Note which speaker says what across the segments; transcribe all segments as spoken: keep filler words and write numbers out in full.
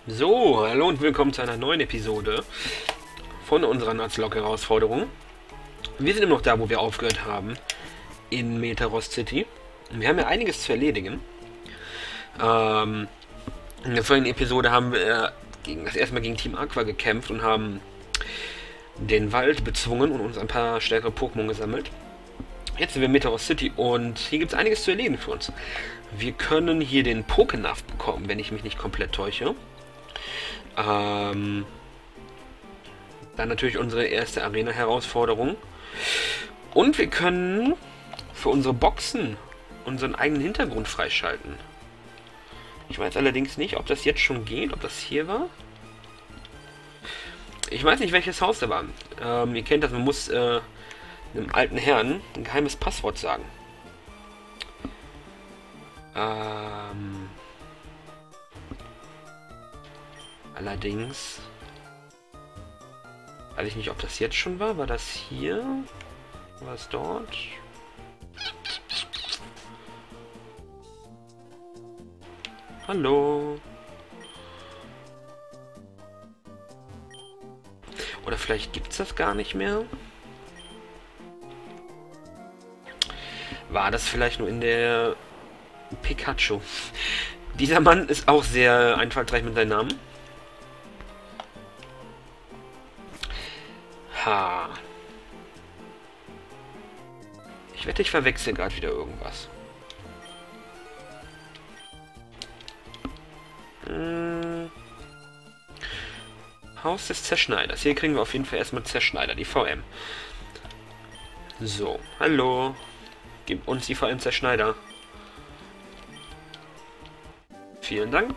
Speaker 1: So, hallo und willkommen zu einer neuen Episode von unserer Nuzlocke-Herausforderung. Wir sind immer noch da, wo wir aufgehört haben, in Metaros City. Wir haben ja einiges zu erledigen. Ähm, in der vorigen Episode haben wir gegen, das erste Mal gegen Team Aqua gekämpft und haben den Wald bezwungen und uns ein paar stärkere Pokémon gesammelt. Jetzt sind wir in Metaros City und hier gibt es einiges zu erledigen für uns. Wir können hier den Pokénav bekommen, wenn ich mich nicht komplett täusche. Ähm, dann natürlich unsere erste Arena-Herausforderung. Und wir können für unsere Boxen unseren eigenen Hintergrund freischalten. Ich weiß allerdings nicht, ob das jetzt schon geht, ob das hier war. Ich weiß nicht, welches Haus da war. Ähm, ihr kennt das, man muss äh, einem alten Herrn ein geheimes Passwort sagen. Ähm... Allerdings weiß ich nicht, ob das jetzt schon war. War das hier? War es dort? Hallo? Oder vielleicht gibt es das gar nicht mehr? War das vielleicht nur in der Pikachu? Dieser Mann ist auch sehr einfallsreich mit seinem Namen. Ha. Ich wette, ich verwechsel gerade wieder irgendwas. Hm. Haus des Zerschneiders. Hier kriegen wir auf jeden Fall erstmal Zerschneider, die V M. So, hallo. Gib uns die V M Zerschneider. Vielen Dank.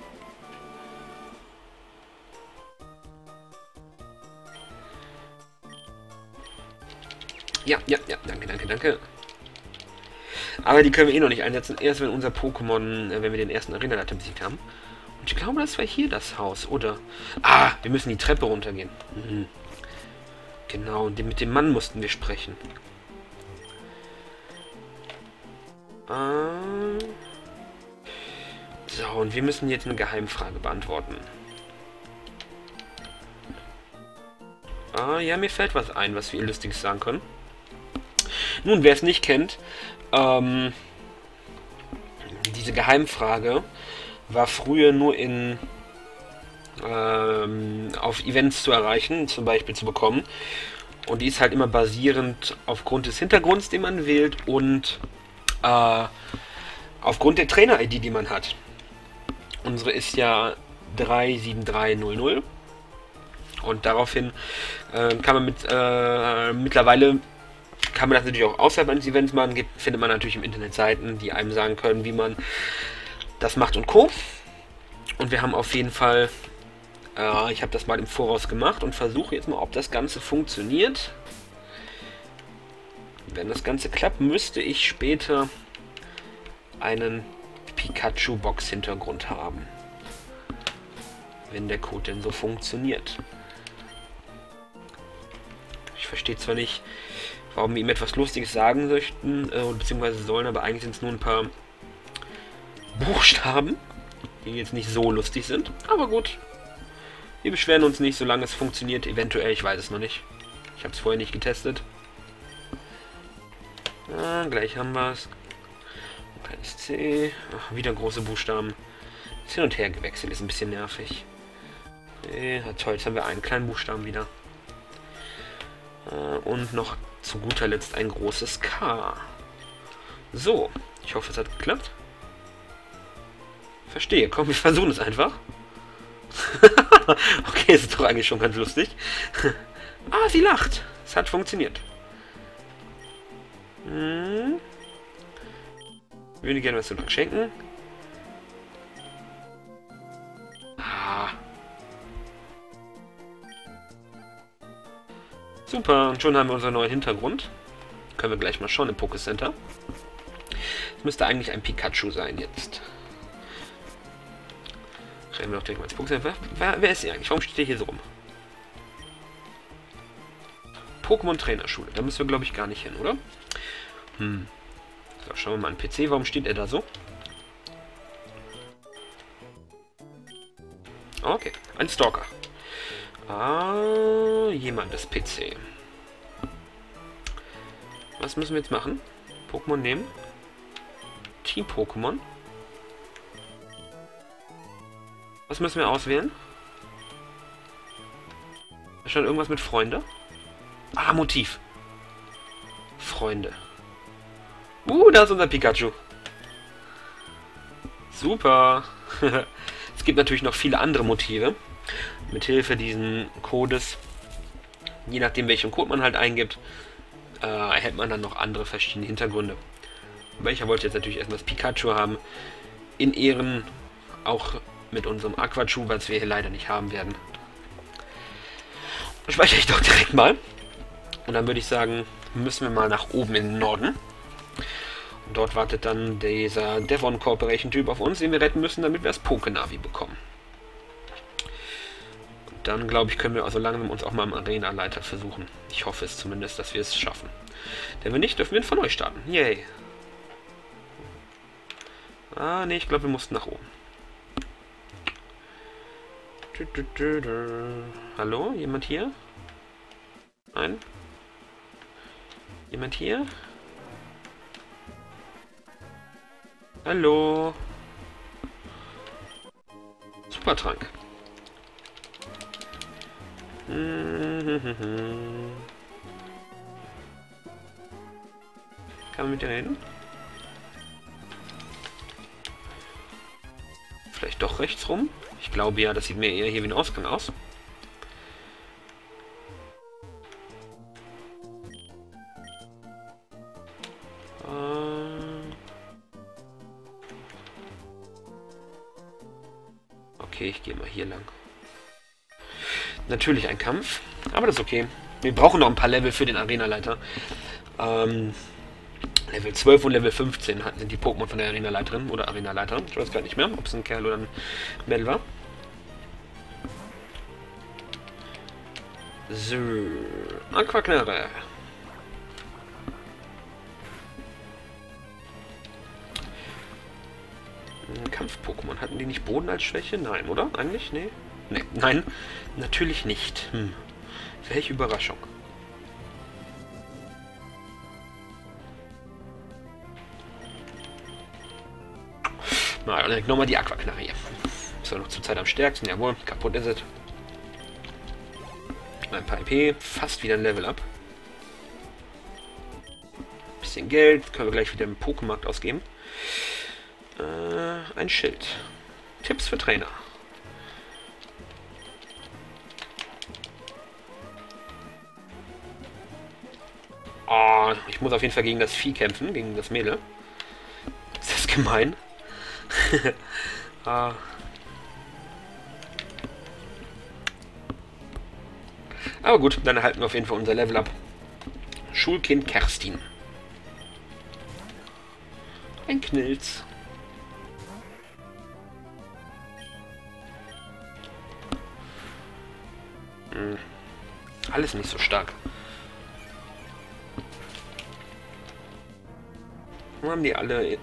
Speaker 1: Ja, ja, ja, danke, danke, danke. Aber die können wir eh noch nicht einsetzen, erst wenn unser Pokémon, äh, wenn wir den ersten Arena-Leiter besiegt haben. Und ich glaube, das war hier das Haus, oder? Ah, wir müssen die Treppe runtergehen. Mhm. Genau, und mit dem Mann mussten wir sprechen. Ah. So, und wir müssen jetzt eine Geheimfrage beantworten. Ah, ja, mir fällt was ein, was wir Lustiges sagen können. Nun, wer es nicht kennt, ähm, diese Geheimfrage war früher nur in ähm, auf Events zu erreichen, zum Beispiel zu bekommen. Und die ist halt immer basierend aufgrund des Hintergrunds, den man wählt, und äh, aufgrund der Trainer-I D, die man hat. Unsere ist ja drei sieben drei null null. Und daraufhin äh, kann man mit äh, mittlerweile kann man das natürlich auch außerhalb eines Events machen. Gibt, findet man natürlich im Internet Seiten, die einem sagen können, wie man das macht und Co. Und wir haben auf jeden Fall, äh, ich habe das mal im Voraus gemacht und versuche jetzt mal, ob das Ganze funktioniert. Wenn das Ganze klappt, müsste ich später einen Pikachu-Box-Hintergrund haben. Wenn der Code denn so funktioniert. Ich verstehe zwar nicht, warum wir ihm etwas Lustiges sagen möchten, äh, beziehungsweise sollen, aber eigentlich sind es nur ein paar Buchstaben, die jetzt nicht so lustig sind. Aber gut, wir beschweren uns nicht, solange es funktioniert. Eventuell, ich weiß es noch nicht. Ich habe es vorher nicht getestet. Ah, gleich haben wir es. Kleines C. Ach, wieder große Buchstaben. Ist hin und her gewechselt, ist ein bisschen nervig. Okay, toll, jetzt haben wir einen kleinen Buchstaben wieder. Und noch zu guter Letzt ein großes K. So, ich hoffe, es hat geklappt. Verstehe, komm, wir versuchen es einfach. Okay, ist doch eigentlich schon ganz lustig. Ah, sie lacht. Es hat funktioniert. Hm. Ich würde gerne was zu Dank schenken. Ah. Super, und schon haben wir unseren neuen Hintergrund. Können wir gleich mal schauen im Pokécenter. Es müsste eigentlich ein Pikachu sein jetzt. Schreiben wir doch gleich mal ins Pokécenter. Wer, wer ist hier eigentlich? Warum steht der hier so rum? Pokémon Trainerschule. Da müssen wir, glaube ich, gar nicht hin, oder? Hm. So, schauen wir mal an den P C. Warum steht er da so? Okay, ein Stalker. Ah, jemand ist P C. Was müssen wir jetzt machen? Pokémon nehmen. Team-Pokémon. Was müssen wir auswählen? Da stand irgendwas mit Freunde. Ah, Motiv. Freunde. Uh, da ist unser Pikachu. Super. Es gibt natürlich noch viele andere Motive. Mithilfe diesen Codes, je nachdem welchen Code man halt eingibt, äh, erhält man dann noch andere verschiedene Hintergründe. Aber ich wollte jetzt natürlich erstmal das Pikachu haben. In Ehren auch mit unserem Aquachu, was wir hier leider nicht haben werden. Speichere ich doch direkt mal. Und dann würde ich sagen, müssen wir mal nach oben in den Norden. Und dort wartet dann dieser Devon Corporation Typ auf uns, den wir retten müssen, damit wir das Pokenavi bekommen. Und dann, glaube ich, können wir also langsam uns auch mal am Arena-Leiter versuchen. Ich hoffe es zumindest, dass wir es schaffen. Denn wenn nicht, dürfen wir von neu starten. Yay. Ah, nee, ich glaube, wir mussten nach oben. Hallo? Jemand hier? Nein? Jemand hier? Hallo? Supertrank. Kann man mit dir reden? Vielleicht doch rechts rum? Ich glaube ja, das sieht mir eher hier wie ein Ausgang aus. Okay, ich gehe mal hier lang. Natürlich ein Kampf, aber das ist okay. Wir brauchen noch ein paar Level für den Arenaleiter. Ähm, Level zwölf und Level fünfzehn sind die Pokémon von der Arenaleiterin oder Arenaleiter. Ich weiß gar nicht mehr, ob es ein Kerl oder ein Mädel war. So, Aquaknarre. Kampf-Pokémon. Hatten die nicht Boden als Schwäche? Nein, oder? Eigentlich? Nee. Nee. Nein, natürlich nicht. Hm. Welche Überraschung. Na, dann nochmal die Aquaknarre hier. Ist ja noch zur Zeit am stärksten. Jawohl, kaputt ist es. Ein paar E P. Fast wieder ein Level up. Bisschen Geld. Können wir gleich wieder im Pokémarkt ausgeben. Ein Schild. Tipps für Trainer. Oh, ich muss auf jeden Fall gegen das Vieh kämpfen, gegen das Mädel. Ist das gemein? ah. Aber gut, dann erhalten wir auf jeden Fall unser Level up. Schulkind Kerstin. Ein Knilz. Hm. Alles nicht so stark. Warum haben die alle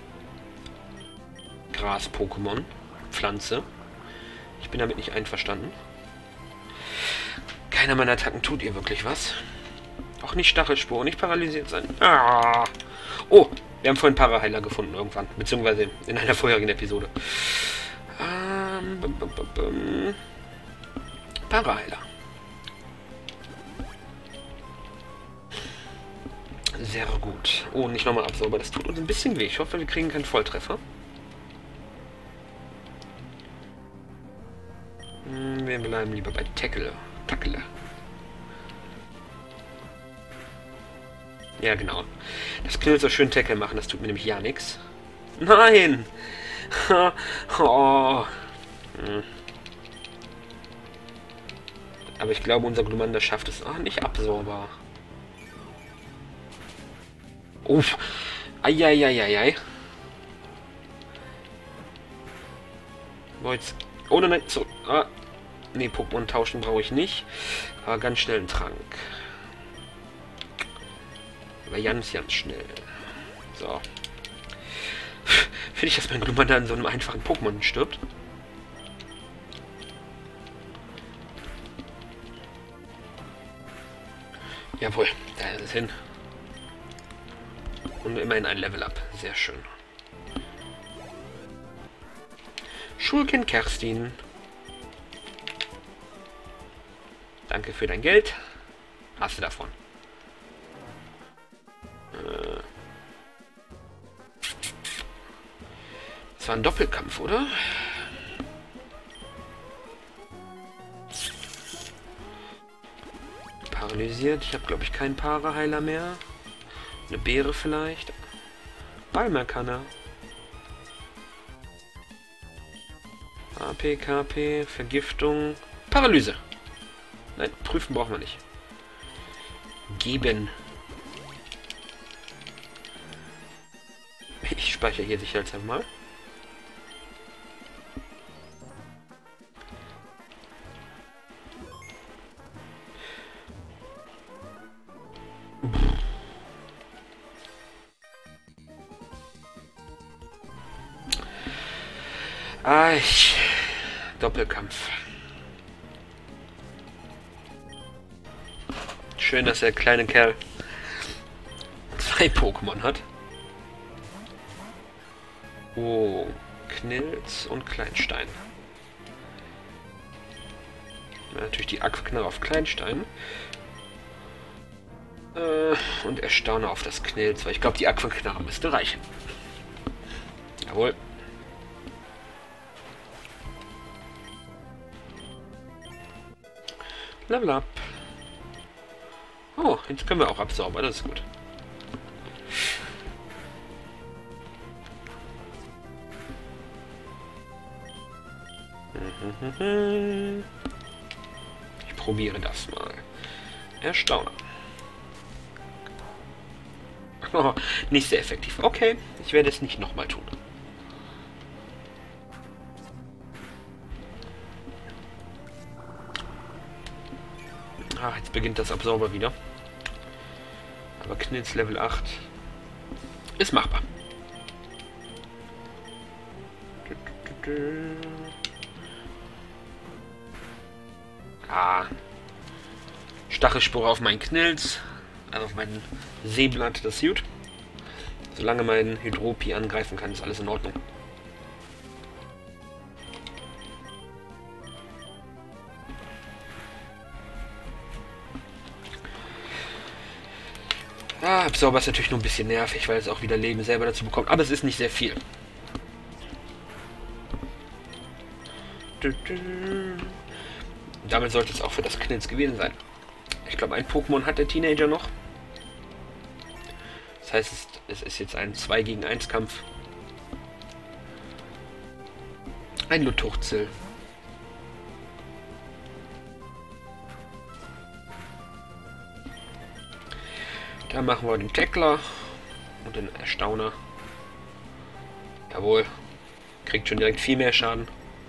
Speaker 1: Gras-Pokémon? Pflanze. Ich bin damit nicht einverstanden. Keiner meiner Attacken tut ihr wirklich was. Auch nicht Stachelspur, nicht paralysiert sein. Ah. Oh, wir haben vorhin Paraheiler gefunden irgendwann. Beziehungsweise in einer vorherigen Episode. Ähm, bum, bum, bum, bum. Paraheiler. Sehr gut. Oh, nicht nochmal Absauber. Das tut uns ein bisschen weh. Ich hoffe, wir kriegen keinen Volltreffer. Hm, wir bleiben lieber bei Tackle. Tackle. Ja, genau. Das Knills so schön Tackle machen, das tut mir nämlich ja nichts. Nein! oh. hm. Aber ich glaube, unser Glumanda schafft es. Ah, nicht Absorber. Uff. Eieieiei. Jetzt. Oh nein, so. Ah. Ne, Pokémon tauschen brauche ich nicht. Aber ganz schnell einen Trank. Aber ganz, ganz schnell. So. Finde ich, dass mein Glumanda an so einem einfachen Pokémon stirbt. Jawohl, da ist es hin. Und immerhin ein Level up. Sehr schön. Schulkind Kerstin. Danke für dein Geld. Hast du davon. Äh. Das war ein Doppelkampf, oder? Paralysiert. Ich habe, glaube ich, keinen Paraheiler mehr. Eine Beere vielleicht. Balmer kann er. A P, K P, Vergiftung. Paralyse. Nein, prüfen brauchen wir nicht. Geben. Ich speichere hier sicherheitshalber mal. Ah, ich... Doppelkampf. Schön, dass der kleine Kerl zwei Pokémon hat. Oh, Knilz und Kleinstein. Ja, natürlich die Aquaknarre auf Kleinstein. Äh, und Erstauner auf das Knilz, weil ich glaube, die Aquaknarre müsste reichen. Jawohl. Level up. Oh, jetzt können wir auch absaubern, das ist gut. Ich probiere das mal. Erstauner. Oh, nicht sehr effektiv. Okay, ich werde es nicht nochmal tun. Ah, jetzt beginnt das Absauber wieder. Aber Knitz Level acht ist machbar. Ah. Stachelspore auf meinen Knilz. Also auf meinen Seeblatt, das ist gut. Solange mein Hydropi angreifen kann, ist alles in Ordnung. Ah, Absauber ist natürlich nur ein bisschen nervig, weil es auch wieder Leben selber dazu bekommt. Aber es ist nicht sehr viel. Damit sollte es auch für das Knilz gewesen sein. Ich glaube, ein Pokémon hat der Teenager noch. Das heißt, es, es ist jetzt ein zwei gegen eins Kampf. Ein Lutuchzel. Da machen wir den Tackler und den Erstauner. Jawohl. Kriegt schon direkt viel mehr Schaden.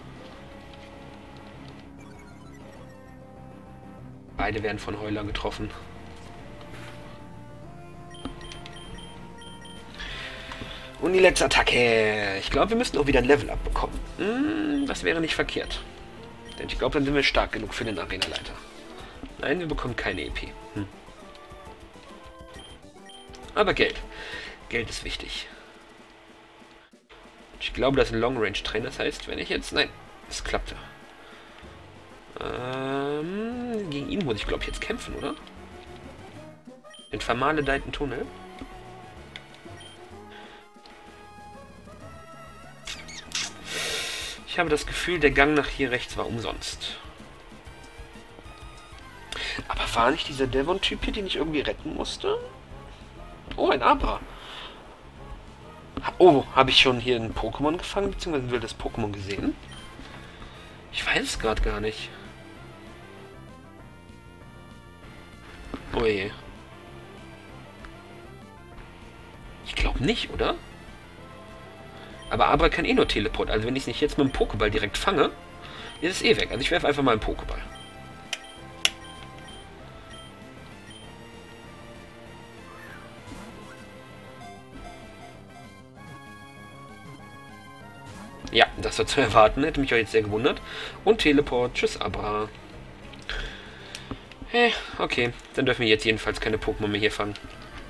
Speaker 1: Beide werden von Heuler getroffen. Und die letzte Attacke. Ich glaube, wir müssten auch wieder ein Level up bekommen. Hm, das wäre nicht verkehrt. Denn ich glaube, dann sind wir stark genug für den Arenaleiter. Nein, wir bekommen keine E P. Hm. Aber Geld. Geld ist wichtig. Ich glaube, das ist ein Long-Range-Trainer. Das heißt, wenn ich jetzt... Nein, es klappte. Ähm, gegen ihn muss ich, glaube ich, jetzt kämpfen, oder? Den vermaledeiten Tunnel. Ich habe das Gefühl, der Gang nach hier rechts war umsonst. Aber war nicht dieser Devon-Typ hier, den ich irgendwie retten musste? Oh, ein Abra. Oh, habe ich schon hier ein Pokémon gefangen, beziehungsweise ein wildes Pokémon gesehen? Ich weiß es gerade gar nicht. Oh je. Ich glaube nicht, oder? Aber Abra kann eh nur Teleport. Also wenn ich es nicht jetzt mit dem Pokéball direkt fange, ist es eh weg. Also ich werfe einfach mal einen Pokéball. Ja, das war zu erwarten. Hätte mich auch jetzt sehr gewundert. Und Teleport. Tschüss, Abra. Hä, okay. Dann dürfen wir jetzt jedenfalls keine Pokémon mehr hier fangen.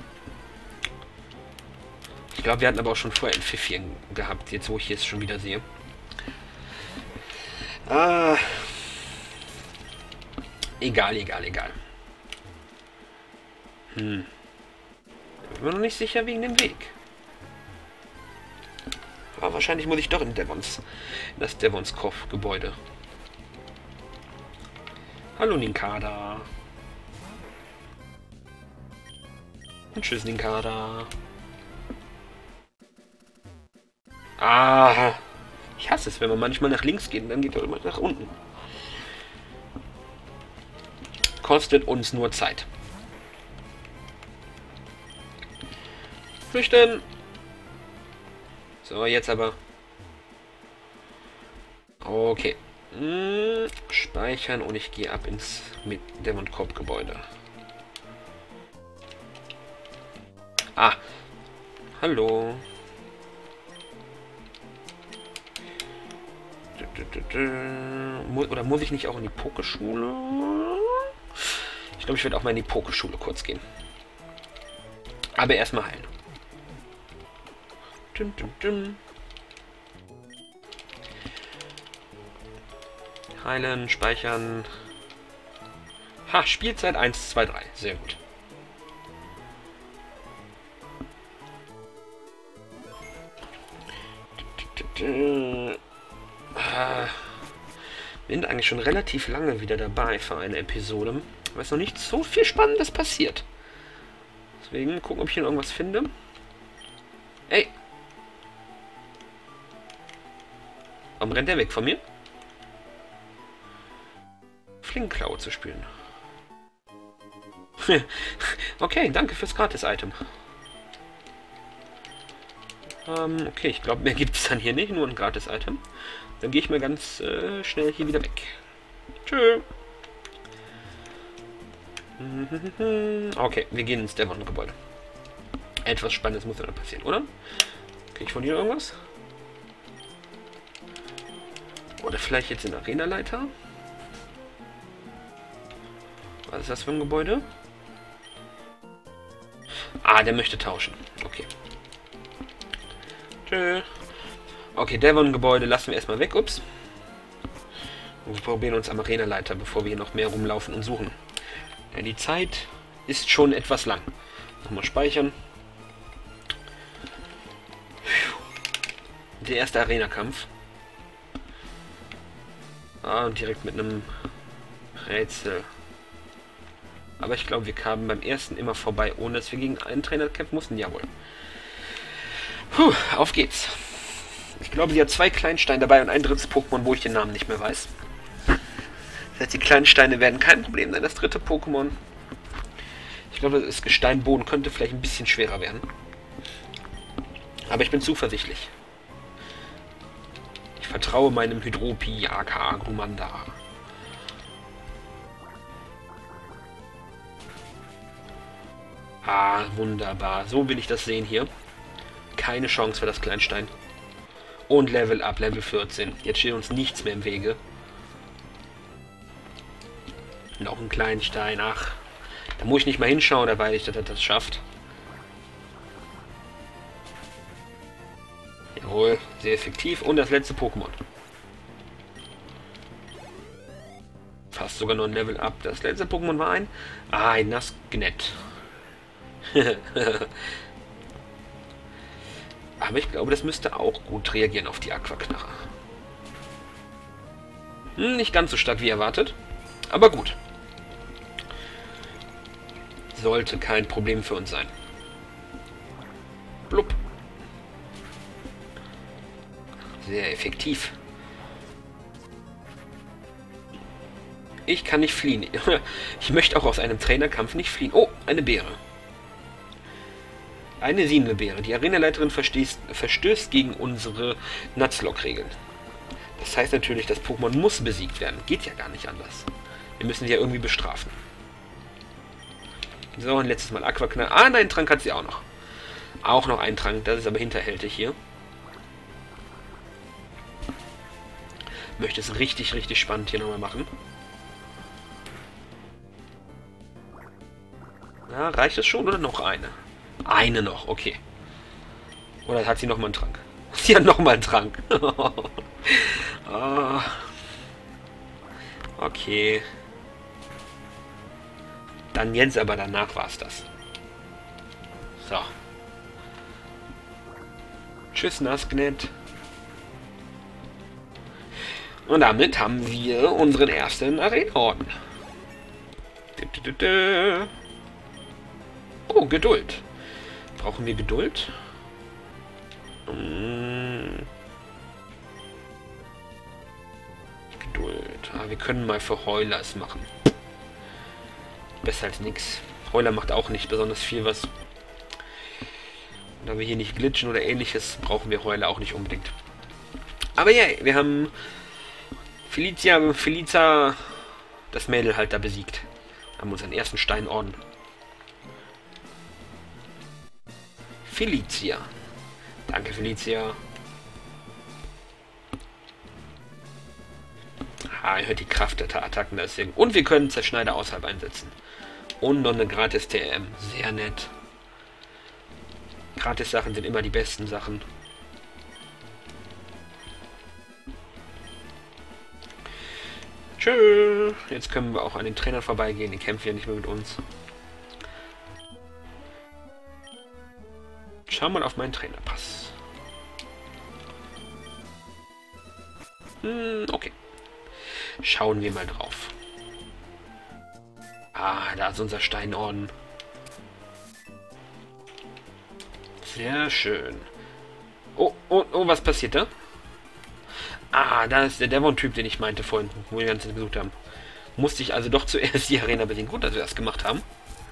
Speaker 1: Ich glaube, wir hatten aber auch schon vorher ein Pfiffchen gehabt, jetzt wo ich es schon wieder sehe. Ah. Egal, egal, egal. Hm. Ich bin mir noch nicht sicher wegen dem Weg. Aber wahrscheinlich muss ich doch in Devons. In das Devons Gebäude. Hallo Ninkada. Und tschüss Ninkada. Ah. Ich hasse es, wenn man manchmal nach links geht und dann geht er immer nach unten. Kostet uns nur Zeit. Flüchten! So, jetzt aber. Okay. Hm, speichern und ich gehe ab ins mit Devon Corp Gebäude. Ah. Hallo. Oder muss ich nicht auch in die Pokeschule? Ich glaube, ich werde auch mal in die Pokeschule kurz gehen. Aber erstmal heilen. Dum, dum, dum. Heilen, speichern. Ha, Spielzeit eins, zwei, drei. Sehr gut. Bin eigentlich schon relativ lange wieder dabei für eine Episode. Aber es ist noch nicht so viel Spannendes passiert. Deswegen gucken, ob ich hier irgendwas finde. Ey! Warum rennt der weg von mir? Flinkklaue zu spielen. Okay, danke fürs Gratis-Item. Ähm, okay, ich glaube, mehr gibt es dann hier nicht. Nur ein Gratis-Item. Dann gehe ich mal ganz äh, schnell hier wieder weg. Tschö. Okay, wir gehen ins Devon-Gebäude. Etwas Spannendes muss ja dann passieren, oder? Krieg ich von hier irgendwas? Oder vielleicht jetzt den Arena-Leiter? Was ist das für ein Gebäude? Ah, der möchte tauschen. Okay. Tschö. Okay, Devon-Gebäude lassen wir erstmal weg. Ups. Und wir probieren uns am Arena-Leiter, bevor wir hier noch mehr rumlaufen und suchen. Ja, die Zeit ist schon etwas lang. Nochmal speichern. Der erste Arena-Kampf. Ah, und direkt mit einem Rätsel. Aber ich glaube, wir kamen beim ersten immer vorbei, ohne dass wir gegen einen Trainer kämpfen mussten. Jawohl. Puh, auf geht's. Ich glaube, sie hat zwei Kleinsteine dabei und ein drittes Pokémon, wo ich den Namen nicht mehr weiß. Das heißt, die Kleinsteine werden kein Problem sein. Das dritte Pokémon. Ich glaube, das Gesteinboden könnte vielleicht ein bisschen schwerer werden. Aber ich bin zuversichtlich. Ich vertraue meinem Hydropi, aka Grumanda. Ah, wunderbar. So will ich das sehen hier. Keine Chance für das Kleinstein. Und Level Up, Level vierzehn. Jetzt steht uns nichts mehr im Wege. Noch ein Kleinstein. Ach, da muss ich nicht mal hinschauen, da weiß ich, dass er das schafft. Jawohl, sehr effektiv. Und das letzte Pokémon. Fast sogar noch ein Level Up. Das letzte Pokémon war ein... Ah, ein Nassgnett. Aber ich glaube, das müsste auch gut reagieren auf die Aquaknarre. Hm, nicht ganz so stark wie erwartet. Aber gut. Sollte kein Problem für uns sein. Blub. Sehr effektiv. Ich kann nicht fliehen. Ich möchte auch aus einem Trainerkampf nicht fliehen. Oh, eine Beere. Eine Siebenbeere. Die Arenaleiterin verstößt gegen unsere Nuzlocke-Regeln. Das heißt natürlich, das Pokémon muss besiegt werden. Geht ja gar nicht anders. Wir müssen sie ja irgendwie bestrafen. So, ein letztes Mal Aquaknarre. Ah, nein, einen Trank hat sie auch noch. Auch noch einen Trank. Das ist aber hinterhältig hier. Möchte es richtig, richtig spannend hier nochmal machen. Ja, reicht es schon oder noch eine? Eine noch, okay. Oder hat sie noch mal einen Trank? Sie hat noch mal einen Trank. Oh. Okay. Dann jetzt, aber danach war es das. So. Tschüss, Nasknet. Und damit haben wir unseren ersten Arena-Orden. Oh, Geduld. Brauchen wir Geduld? Hm. Geduld. Ah, wir können mal für Heuler es machen. Besser als nix. Heuler macht auch nicht besonders viel was. Da wir hier nicht glitschen oder ähnliches, brauchen wir Heuler auch nicht unbedingt. Aber ja, wir haben Felicia, Felicia, das Mädel halt da besiegt. Haben unseren ersten Steinorden. Felicia. Danke, Felicia. Ah, ihr hört die Kraft der Attacken. Das ist und wir können Zerschneider außerhalb einsetzen. Und noch eine gratis T M. Sehr nett. Gratis-Sachen sind immer die besten Sachen. Tschö. Jetzt können wir auch an den Trainern vorbeigehen. Die kämpfen ja nicht mehr mit uns. Schau mal auf meinen Trainerpass. Hm, okay. Schauen wir mal drauf. Ah, da ist unser Steinorden. Sehr schön. Oh, oh, oh, was passiert da? Ah, da ist der Devon-Typ, den ich meinte vorhin, wo wir die ganze Zeit gesucht haben. Musste ich also doch zuerst die Arena besiegen. Gut, dass wir das gemacht haben.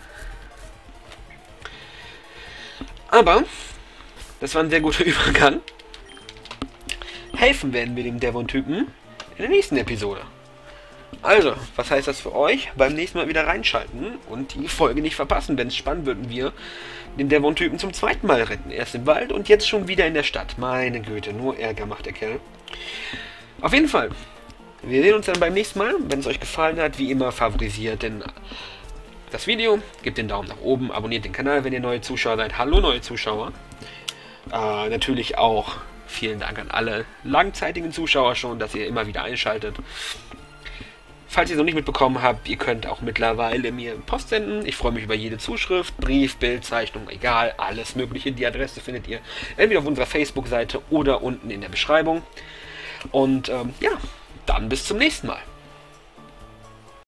Speaker 1: Aber, das war ein sehr guter Übergang. Helfen werden wir dem Devon-Typen in der nächsten Episode. Also, was heißt das für euch? Beim nächsten Mal wieder reinschalten und die Folge nicht verpassen. Wenn es spannend wird und wir den Devon-Typen zum zweiten Mal retten. Erst im Wald und jetzt schon wieder in der Stadt. Meine Güte, nur Ärger macht der Kerl. Auf jeden Fall, wir sehen uns dann beim nächsten Mal. Wenn es euch gefallen hat, wie immer, favorisiert den, das Video, gebt den Daumen nach oben, abonniert den Kanal, wenn ihr neue Zuschauer seid. Hallo neue Zuschauer. Äh, natürlich auch vielen Dank an alle langzeitigen Zuschauer schon, dass ihr immer wieder einschaltet. Falls ihr es noch nicht mitbekommen habt, ihr könnt auch mittlerweile mir Post senden. Ich freue mich über jede Zuschrift, Brief, Bild, Zeichnung, egal, alles mögliche. Die Adresse findet ihr entweder auf unserer Facebook-Seite oder unten in der Beschreibung. Und ähm, ja, dann bis zum nächsten Mal.